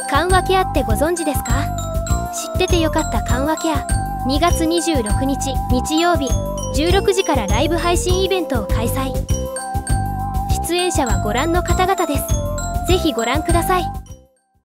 緩和ケアってご存知ですか？知っててよかった緩和ケア。2月26日日曜日16時からライブ配信イベントを開催。出演者はご覧の方々です。ぜひご覧ください。